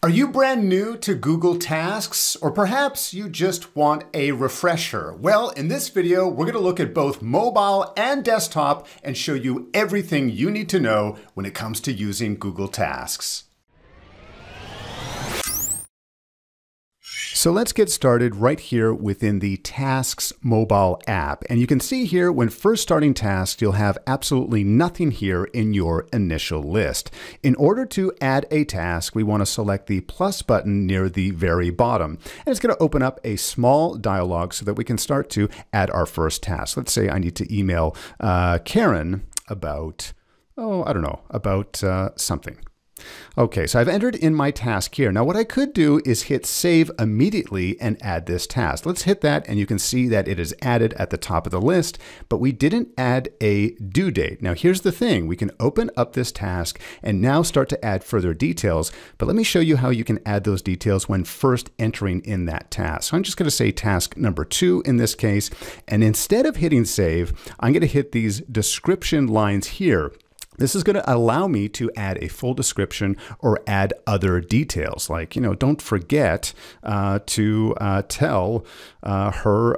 Are you brand new to Google Tasks, or perhaps you just want a refresher? Well, in this video, we're going to look at both mobile and desktop and show you everything you need to know when it comes to using Google Tasks. So let's get started right here within the Tasks mobile app. And you can see here when first starting tasks, you'll have absolutely nothing here in your initial list. In order to add a task, we want to select the plus button near the very bottom. And it's going to open up a small dialog so that we can start to add our first task. Let's say I need to email Karen about, something. Okay, so I've entered in my task here. Now what I could do is hit save immediately and add this task. Let's hit that and you can see that it is added at the top of the list, but we didn't add a due date. Now here's the thing, we can open up this task and now start to add further details, but let me show you how you can add those details when first entering in that task. So I'm just going to say task number 2 in this case, and instead of hitting save, I'm going to hit these description lines here. This is going to allow me to add a full description or add other details like, don't forget to tell her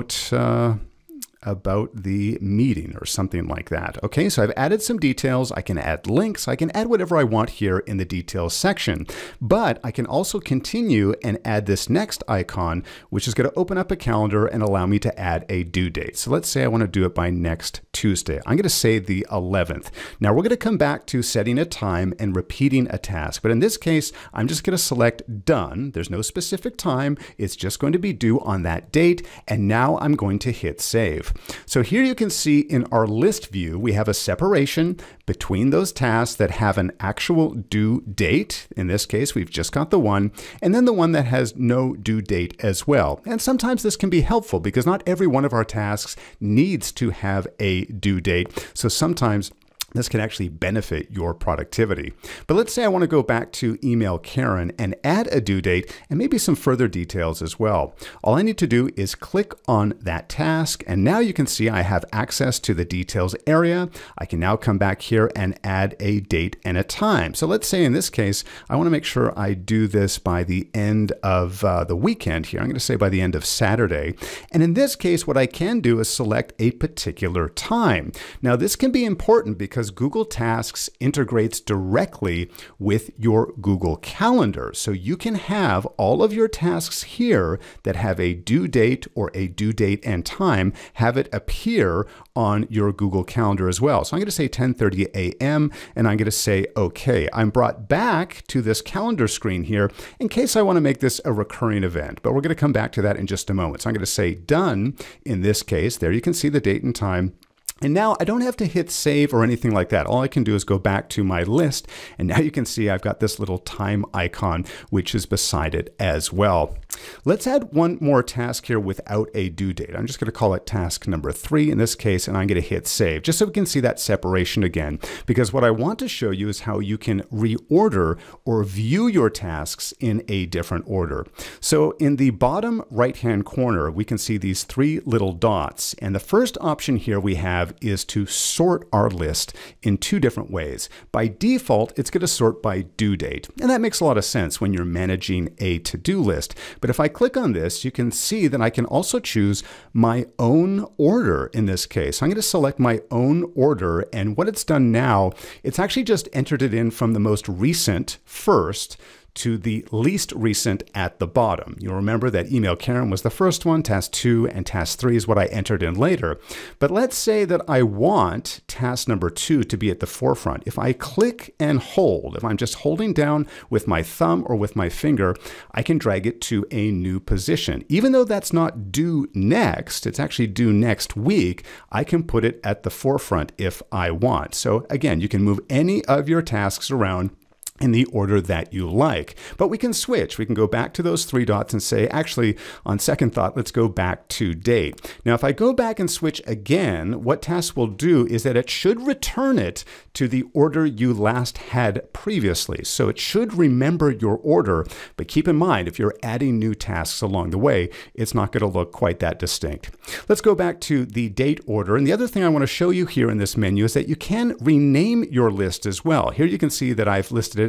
about the meeting or something like that. Okay, so I've added some details. I can add links. I can add whatever I want here in the details section, but I can also continue and add this next icon, which is going to open up a calendar and allow me to add a due date. So let's say I want to do it by next Tuesday. I'm going to say the 11th. Now we're going to come back to setting a time and repeating a task. But in this case, I'm just going to select done. There's no specific time. It's just going to be due on that date. And now I'm going to hit save. So here you can see in our list view, we have a separation between those tasks that have an actual due date. In this case, we've just got the one, and then the one that has no due date as well. And sometimes this can be helpful because not every one of our tasks needs to have a due date. So sometimes this can actually benefit your productivity. But let's say I want to go back to email Karen and add a due date and maybe some further details as well. All I need to do is click on that task, and now you can see I have access to the details area. I can now come back here and add a date and a time. So let's say in this case, I want to make sure I do this by the end of the weekend here. I'm going to say by the end of Saturday. And in this case, what I can do is select a particular time. Now this can be important because Google Tasks integrates directly with your Google Calendar. So you can have all of your tasks here that have a due date or a due date and time, have it appear on your Google Calendar as well. So I'm going to say 10:30 a.m. and I'm going to say OK. I'm brought back to this calendar screen here in case I want to make this a recurring event, but we're going to come back to that in just a moment. So I'm going to say done in this case. There you can see the date and time. And now I don't have to hit save or anything like that. All I can do is go back to my list. And now you can see I've got this little time icon, which is beside it as well. Let's add one more task here without a due date. I'm just going to call it task number 3 in this case, and I'm going to hit save just so we can see that separation again. Because what I want to show you is how you can reorder or view your tasks in a different order. So in the bottom right-hand corner, we can see these 3 little dots. And the first option here we have is to sort our list in 2 different ways. By default, it's going to sort by due date. And that makes a lot of sense when you're managing a to-do list. But if I click on this, you can see that I can also choose my own order in this case. I'm going to select my own order, and what it's done now, it's actually just entered it in from the most recent first to the least recent at the bottom. You'll remember that email Karen was the first one, task 2 and task 3 is what I entered in later. But let's say that I want task number 2 to be at the forefront. If I click and hold, if I'm just holding down with my thumb or with my finger, I can drag it to a new position. Even though that's not due next, it's actually due next week, I can put it at the forefront if I want. So again, you can move any of your tasks around in the order that you like. But we can switch. We can go back to those 3 dots and say, actually, on second thought, let's go back to date. Now, if I go back and switch again, what task will do is that it should return it to the order you last had previously. So it should remember your order, but keep in mind, if you're adding new tasks along the way, it's not going to look quite that distinct. Let's go back to the date order. And the other thing I want to show you here in this menu is that you can rename your list as well. Here you can see that I've listed it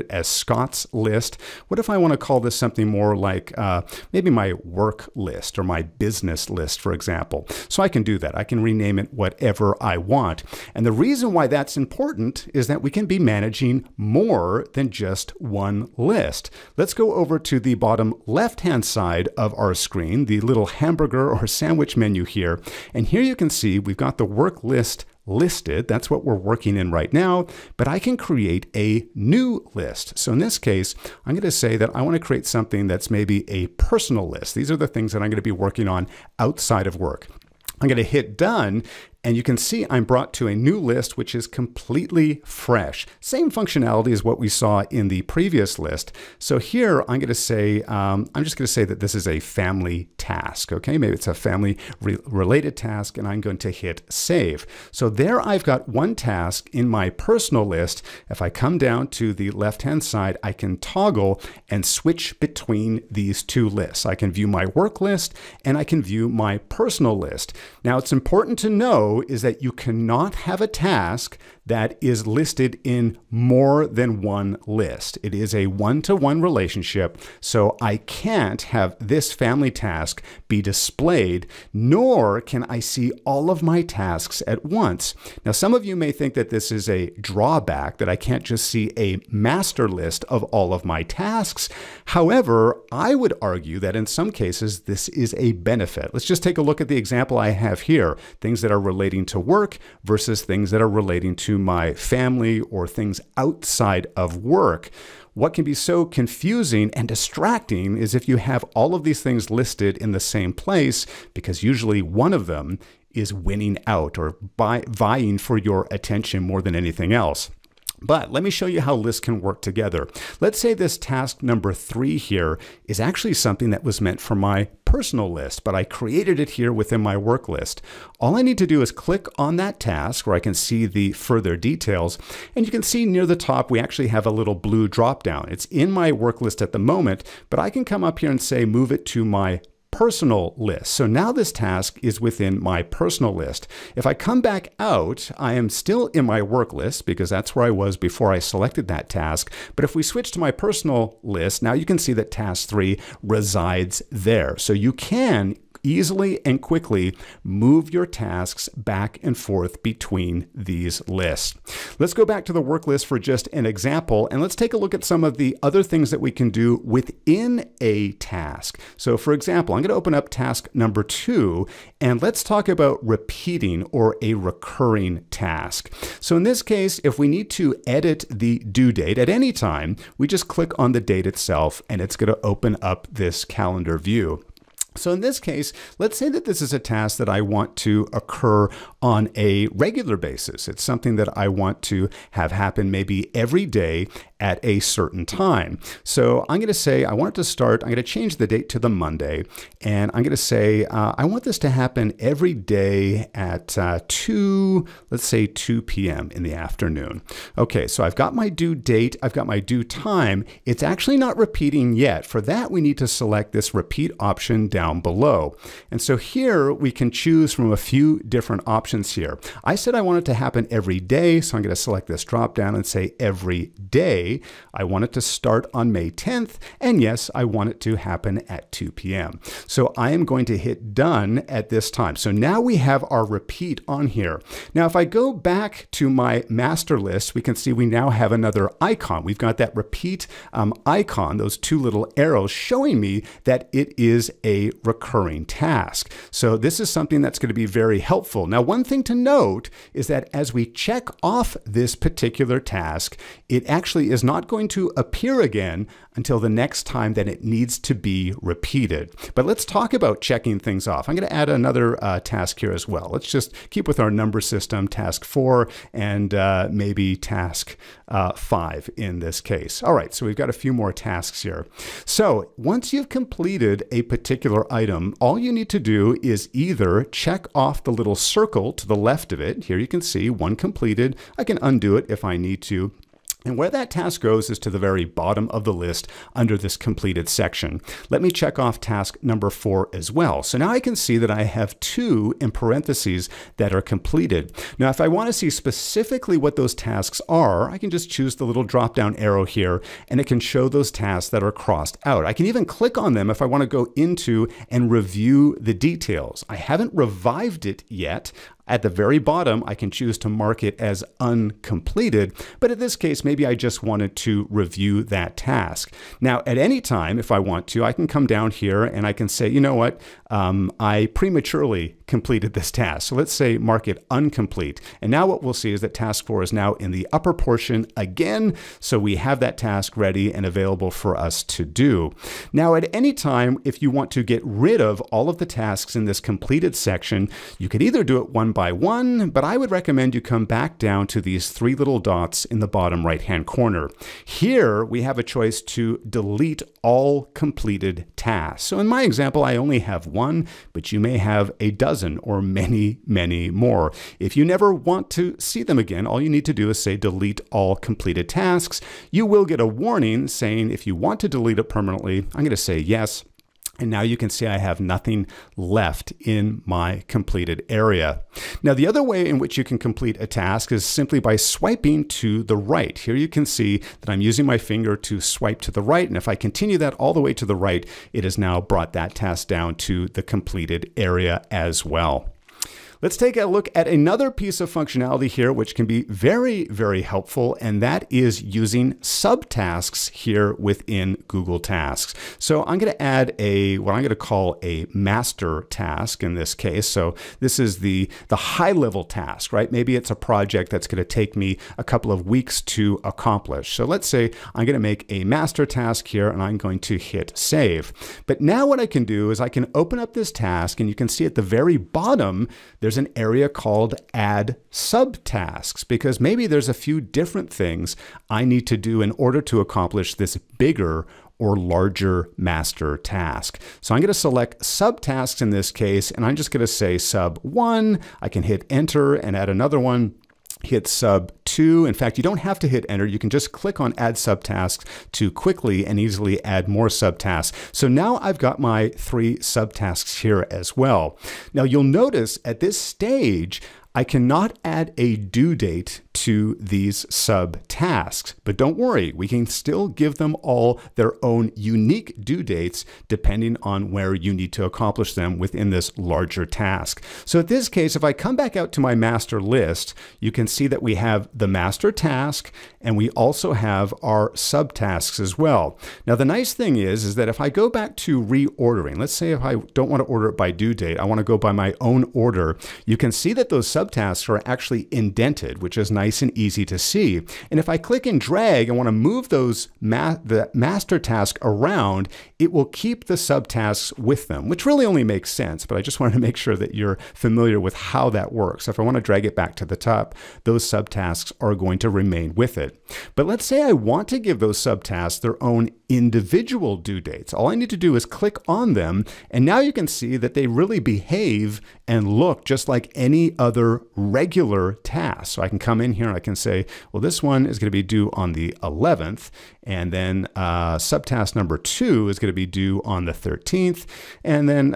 it as Scott's list? What if I want to call this something more like maybe my work list or my business list, for example? So I can do that. I can rename it whatever I want. And the reason why that's important is that we can be managing more than just one list. Let's go over to the bottom left-hand side of our screen, the little hamburger or sandwich menu here. And here you can see we've got the work list listed. That's what we're working in right now, but I can create a new list. So in this case, I'm going to say that I want to create something that's maybe a personal list. These are the things that I'm going to be working on outside of work. I'm going to hit done, and you can see I'm brought to a new list, which is completely fresh. Same functionality as what we saw in the previous list. So here I'm going to say, I'm just going to say that this is a family task. Okay, maybe it's a family related task, and I'm going to hit save. So there I've got one task in my personal list. If I come down to the left-hand side, I can toggle and switch between these two lists. I can view my work list and I can view my personal list. Now it's important to know is that you cannot have a task that is listed in more than one list. It is a one-to-one relationship, so I can't have this family task be displayed, nor can I see all of my tasks at once. Now, some of you may think that this is a drawback, that I can't just see a master list of all of my tasks. However, I would argue that in some cases, this is a benefit. Let's just take a look at the example I have here, things that are relating to work versus things that are relating to my family or things outside of work. What can be so confusing and distracting is if you have all of these things listed in the same place, because usually one of them is winning out or vying for your attention more than anything else. But let me show you how lists can work together. Let's say this task number 3 here is actually something that was meant for my personal list, but I created it here within my work list. All I need to do is click on that task where I can see the further details. And you can see near the top, we actually have a little blue drop down. It's in my work list at the moment, but I can come up here and say, move it to my personal list. So now this task is within my personal list. If I come back out, I am still in my work list because that's where I was before I selected that task. But if we switch to my personal list, now you can see that task 3 resides there. So you can easily and quickly move your tasks back and forth between these lists. Let's go back to the work list for just an example, and let's take a look at some of the other things that we can do within a task. So for example, I'm going to open up task number 2, and let's talk about repeating or a recurring task. So in this case, if we need to edit the due date at any time, we just click on the date itself, and it's going to open up this calendar view. So in this case, let's say that this is a task that I want to occur on a regular basis. It's something that I want to have happen maybe every day at a certain time. So I'm going to say I want it to start, I'm going to change the date to the Monday, and I'm going to say I want this to happen every day at let's say 2 p.m. in the afternoon. Okay, so I've got my due date, I've got my due time. It's actually not repeating yet. For that, we need to select this repeat option down below. And so here we can choose from a few different options here. I said I want it to happen every day, so I'm going to select this drop down and say every day. I want it to start on May 10th, and yes, I want it to happen at 2 p.m. So I am going to hit done at this time. So now we have our repeat on here. Now, if I go back to my master list, we can see we now have another icon. We've got that repeat icon, those two little arrows showing me that it is a recurring task. So this is something that's going to be very helpful. Now, one thing to note is that as we check off this particular task, it actually is not going to appear again until the next time that it needs to be repeated. But let's talk about checking things off. I'm going to add another task here as well. Let's just keep with our number system, task 4, and maybe task 5 in this case. All right, so we've got a few more tasks here. So once you've completed a particular item, all you need to do is either check off the little circle to the left of it. Here you can see one completed. I can undo it if I need to. And where that task goes is to the very bottom of the list under this completed section. Let me check off task number 4 as well. So now I can see that I have 2 in parentheses that are completed. Now, if I want to see specifically what those tasks are, I can just choose the little drop-down arrow here, and it can show those tasks that are crossed out. I can even click on them if I want to go into and review the details. I haven't revived it yet. At the very bottom, I can choose to mark it as uncompleted, but in this case, maybe I just wanted to review that task. Now, at any time, if I want to, I can come down here and I can say, you know what, I prematurely completed this task. So let's say mark it incomplete. And now what we'll see is that task 4 is now in the upper portion again. So we have that task ready and available for us to do. Now, at any time, if you want to get rid of all of the tasks in this completed section, you could either do it one by one, but I would recommend you come back down to these 3 little dots in the bottom right-hand corner. Here, we have a choice to delete all completed tasks. So in my example, I only have 1, but you may have a dozen or many, many more. If you never want to see them again, all you need to do is say delete all completed tasks. You will get a warning saying if you want to delete it permanently, I'm going to say yes. And now you can see I have nothing left in my completed area. Now, the other way in which you can complete a task is simply by swiping to the right. Here you can see that I'm using my finger to swipe to the right. And if I continue that all the way to the right, it has now brought that task down to the completed area as well. Let's take a look at another piece of functionality here, which can be very, very helpful, and that is using subtasks here within Google Tasks. So I'm going to add what I'm going to call a master task in this case. So this is the high-level task, right? Maybe it's a project that's going to take me a couple of weeks to accomplish. So let's say I'm going to make a master task here, and I'm going to hit save. But now what I can do is I can open up this task, and you can see at the very bottom, there's an area called Add Subtasks, because maybe there's a few different things I need to do in order to accomplish this bigger or larger master task. So I'm going to select subtasks in this case, and I'm just going to say sub 1. I can hit enter and add another one. Hit sub 2. In fact, you don't have to hit enter. You can just click on add subtasks to quickly and easily add more subtasks. So now I've got my 3 subtasks here as well. Now you'll notice at this stage, I cannot add a due date to these subtasks, but don't worry, we can still give them all their own unique due dates depending on where you need to accomplish them within this larger task. So in this case, if I come back out to my master list, you can see that we have the master task and we also have our subtasks as well. Now the nice thing is that if I go back to reordering, let's say if I don't want to order it by due date, I want to go by my own order, you can see that those subtasks are actually indented, which is nice and easy to see. And if I click and drag and want to move those the master task around, it will keep the subtasks with them, which really only makes sense, but I just wanted to make sure that you're familiar with how that works. If I want to drag it back to the top, those subtasks are going to remain with it. But let's say I want to give those subtasks their own individual due dates. All I need to do is click on them, and now you can see that they really behave and look just like any other regular task. So I can come in here and I can say, well, this one is going to be due on the 11th, and then subtask number 2 is going to be due on the 13th, and then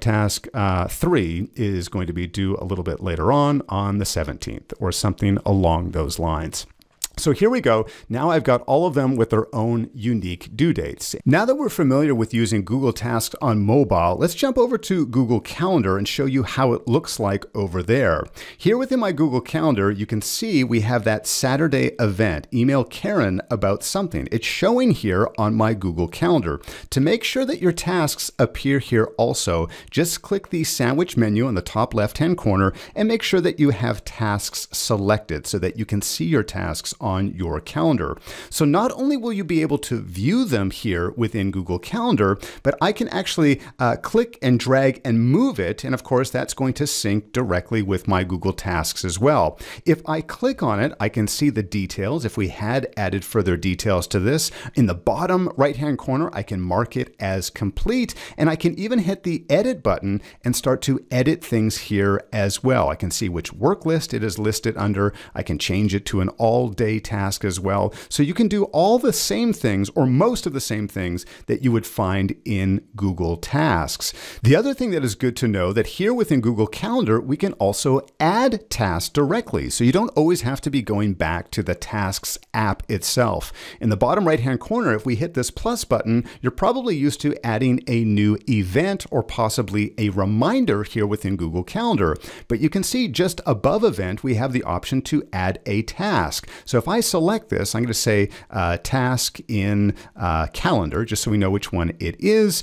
subtask 3 is going to be due a little bit later on the 17th, or something along those lines. So here we go. Now I've got all of them with their own unique due dates. Now that we're familiar with using Google Tasks on mobile, let's jump over to Google Calendar and show you how it looks like over there. Here within my Google Calendar, you can see we have that Saturday event, email Karen about something. It's showing here on my Google Calendar. To make sure that your tasks appear here also, just click the sandwich menu on the top left-hand corner and make sure that you have tasks selected so that you can see your tasks on your calendar. So not only will you be able to view them here within Google Calendar, but I can actually click and drag and move it. And of course, that's going to sync directly with my Google Tasks as well. If I click on it, I can see the details. If we had added further details to this, in the bottom right-hand corner, I can mark it as complete. And I can even hit the edit button and start to edit things here as well. I can see which work list it is listed under. I can change it to an all-day a task as well. So you can do all the same things, or most of the same things, that you would find in Google Tasks. The other thing that is good to know that here within Google Calendar, we can also add tasks directly. So you don't always have to be going back to the Tasks app itself. In the bottom right-hand corner, if we hit this plus button, you're probably used to adding a new event or possibly a reminder here within Google Calendar. But you can see just above event, we have the option to add a task. So if I select this, I'm going to say task in calendar, just so we know which one it is.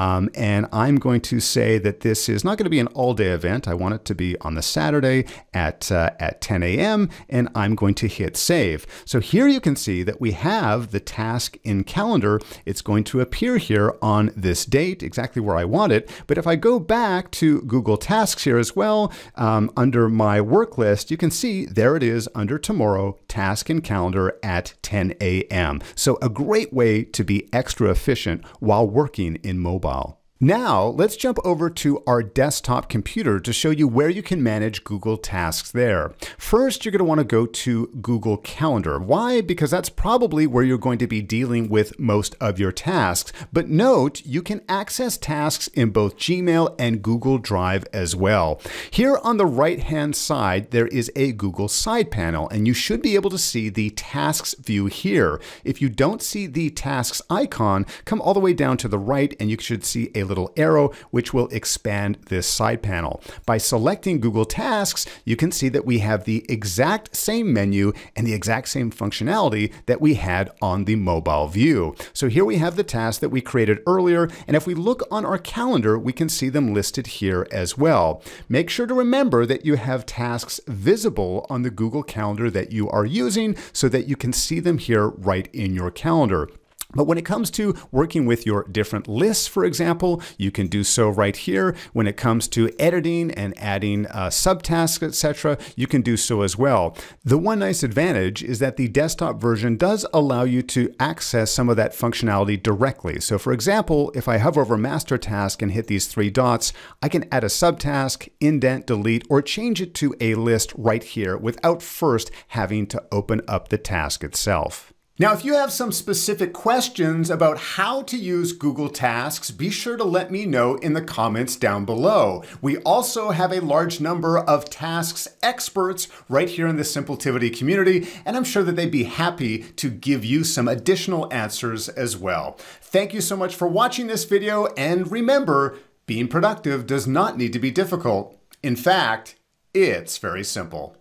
And I'm going to say that this is not going to be an all-day event. I want it to be on the Saturday at 10 a.m. and I'm going to hit save. So here you can see that we have the task in calendar. It's going to appear here on this date, exactly where I want it. But if I go back to Google Tasks here as well, under my work list, you can see there it is under tomorrow, task in calendar at 10 a.m. So a great way to be extra efficient while working in mobile. Now, let's jump over to our desktop computer to show you where you can manage Google Tasks there. First, you're going to want to go to Google Calendar. Why? Because that's probably where you're going to be dealing with most of your tasks. But note, you can access tasks in both Gmail and Google Drive as well. Here on the right-hand side, there is a Google side panel, and you should be able to see the tasks view here. If you don't see the tasks icon, come all the way down to the right, and you should see a little arrow which will expand this side panel. By selecting Google Tasks, you can see that we have the exact same menu and the exact same functionality that we had on the mobile view. So here we have the tasks that we created earlier, and if we look on our calendar, we can see them listed here as well. Make sure to remember that you have tasks visible on the Google Calendar that you are using so that you can see them here right in your calendar. But when it comes to working with your different lists, for example, you can do so right here. When it comes to editing and adding subtasks, etc., you can do so as well. The one nice advantage is that the desktop version does allow you to access some of that functionality directly. So for example, if I hover over master task and hit these three dots, I can add a subtask, indent, delete, or change it to a list right here without first having to open up the task itself. Now, if you have some specific questions about how to use Google Tasks, be sure to let me know in the comments down below. We also have a large number of tasks experts right here in the Simpletivity community, and I'm sure that they'd be happy to give you some additional answers as well. Thank you so much for watching this video, and remember, being productive does not need to be difficult. In fact, it's very simple.